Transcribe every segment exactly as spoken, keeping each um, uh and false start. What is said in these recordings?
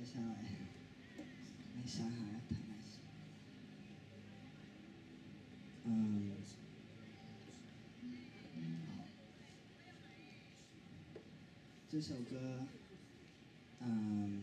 下来，没想好要弹哪些。嗯，好，这首歌，嗯，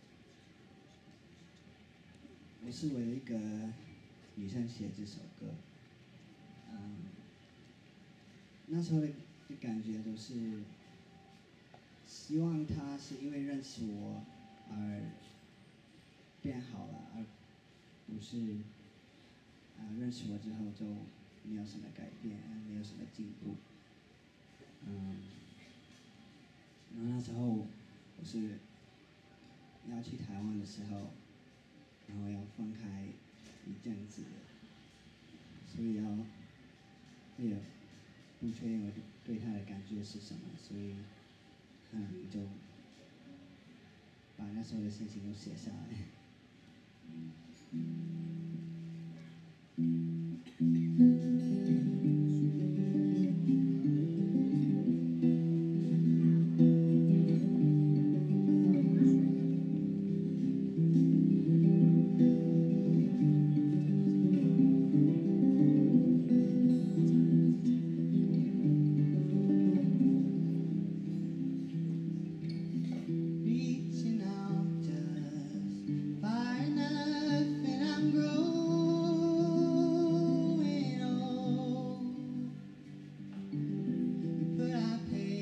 我是为一个女生写这首歌，嗯，那时候的的感觉都是，希望她是因为认识我而变好了，而不是啊、呃、认识我之后就没有什么改变，没有什么进步。嗯，然后那时候我是要去台湾的时候，然后要分开一阵子，所以要也不确定我对他的感觉是什么，所以嗯就把那时候的心情都写下来。Reaching out just far enough, and I'm growing old. We put our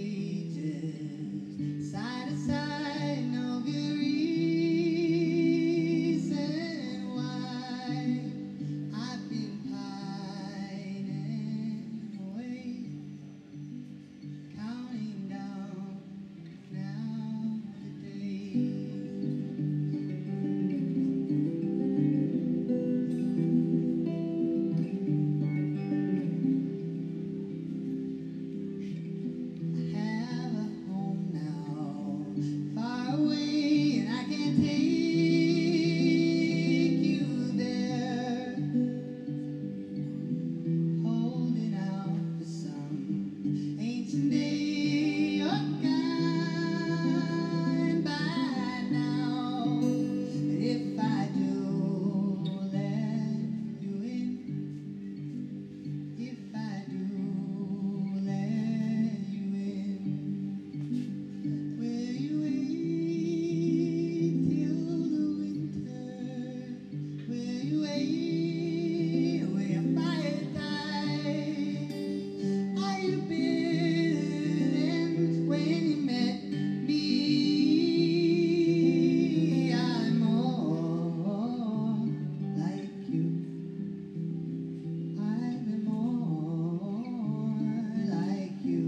pages side to side, no good reason why. I've been pining away, counting down now the days. I have a home now, far away, and I can take you there. Holding out for some ancient day or gone by now. And if I do let you in, if I do let you in, will you wait till the winter? Will you wait? Will your fire die? Are you bitter than when you met me? I'm more like you. I'm more like you.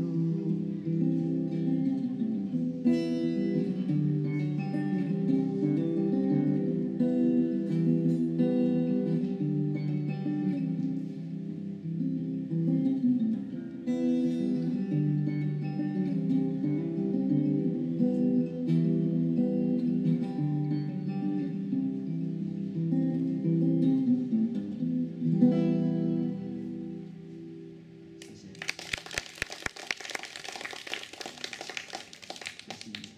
谢谢，谢谢你。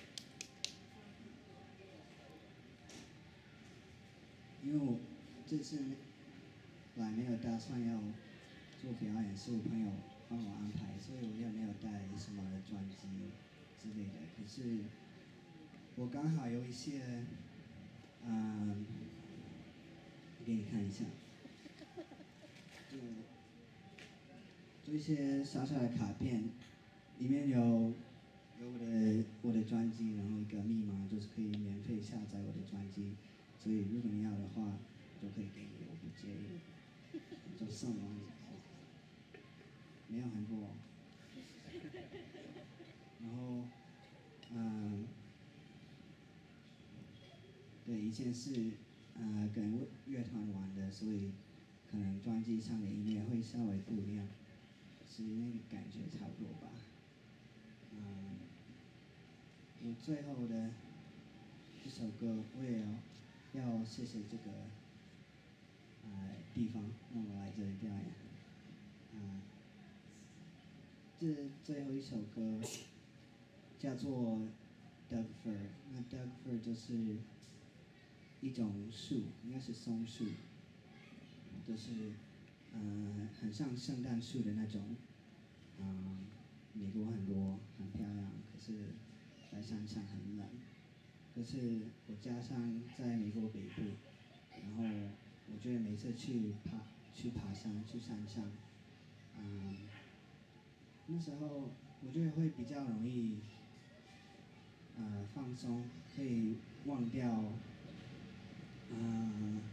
因为我这次来没有打算要做表演，是我朋友帮我安排，所以我也没有带什么专辑之类的。可是我刚好有一些，嗯，给你看一下，就做一些小小的卡片，里面有有我的我的专辑，然后一个密码，就是可以免费下载我的专辑，所以如果你要的话，都可以给你，我不介意，就送给你，没有很多，然后嗯，对，以前是呃跟乐乐团玩的，所以可能专辑上的音乐会稍微不一样，是那个感觉差不多吧。嗯，我最后的这首歌，我也要要谢谢这个呃地方让我来这里表演。嗯，这最后一首歌叫做 Doug fir，那 Doug fir 就是一种树，应该是松树，就是呃很像圣诞树的那种，嗯、呃，美国很多很漂亮，可是在山上很冷。可是我家乡在美国北部，然后我觉得每次去爬去爬山去山上，嗯、那时候我觉得会比较容易呃放松，可以忘掉，嗯、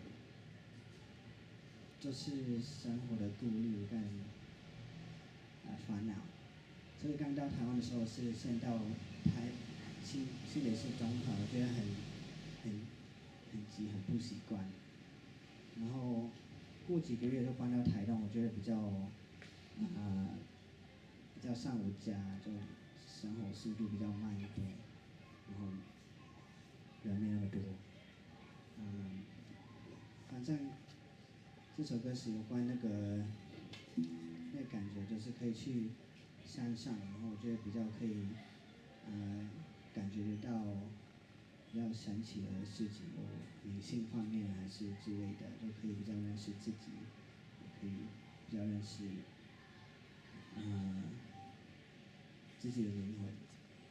就是生活的顾虑跟呃烦恼。所以刚到台湾的时候是先到台新新北市中和，我觉得很很很急很不习惯。然后过几个月就搬到台东，我觉得比较呃比较上我家，就生活速度比较慢一点，然后人没那么多。嗯，反正这首歌是有关那个那个感觉，就是可以去山上，然后我觉得比较可以呃感觉得到比较神奇的事情，或灵性方面还是之类的，都可以比较认识自己，也可以比较认识呃自己的灵魂。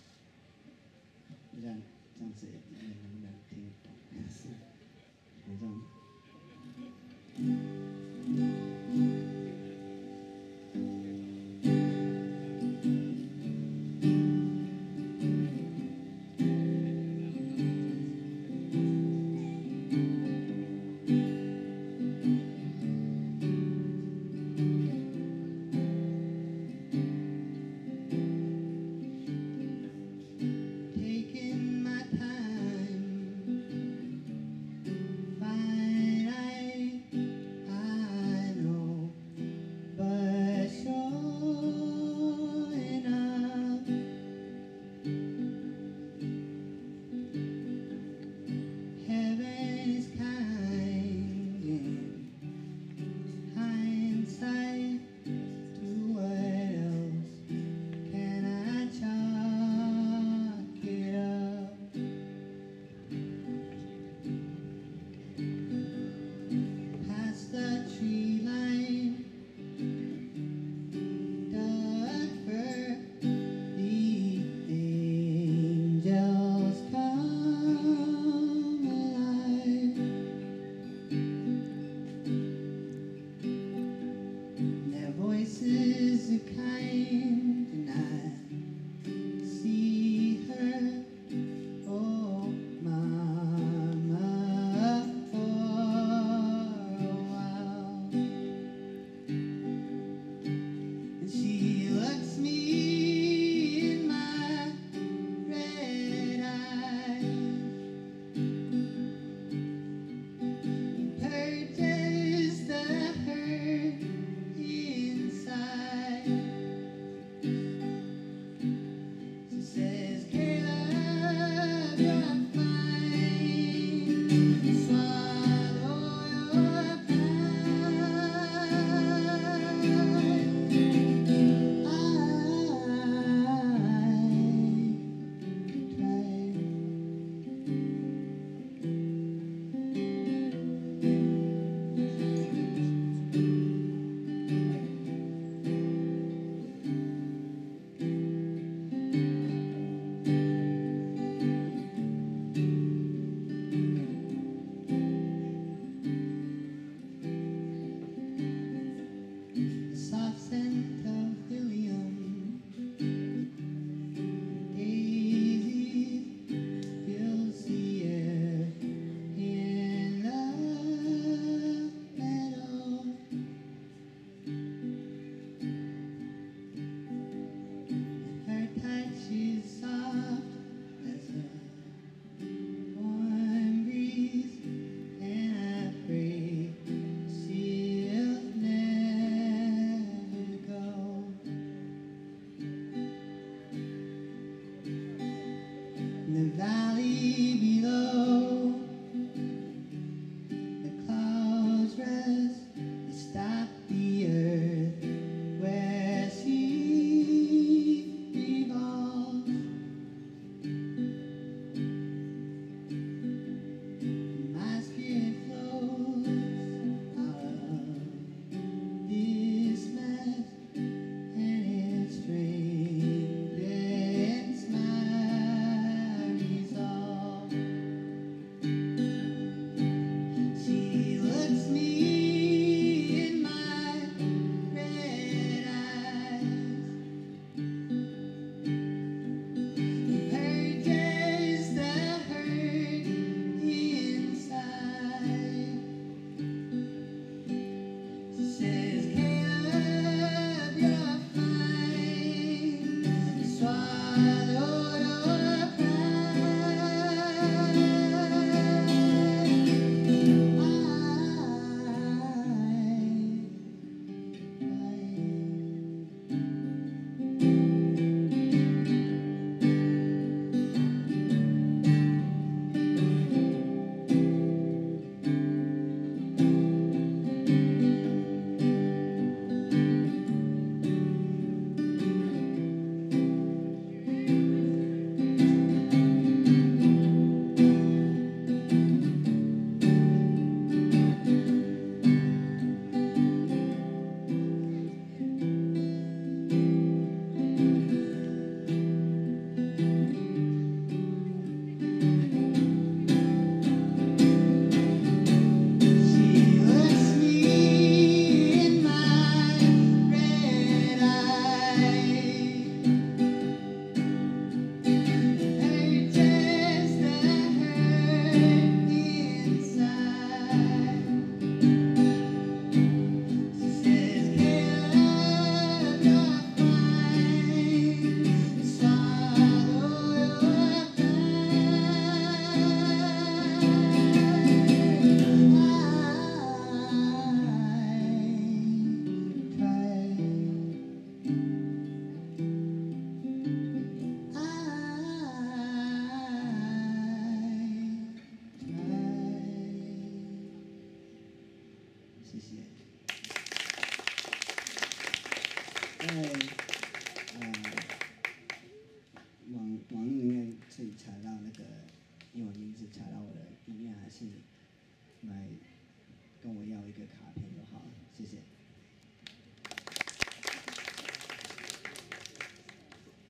就这样这样子，你们能不能听得懂？是，反正。Taking my time, fine, I, I know, but sure enough, heaven is kind in hindsight. To what else can I chalk it up? Past the tree line, Doug fir, the angels come alive. Their voices are kind, and I see her. Oh, mama, for a while, and she looks me in my red eyes, purges the hurt inside. 谢谢。在呃网网里面自己查到那个英文名字，查到我的音乐，还是来跟我要一个卡片就好了，谢谢。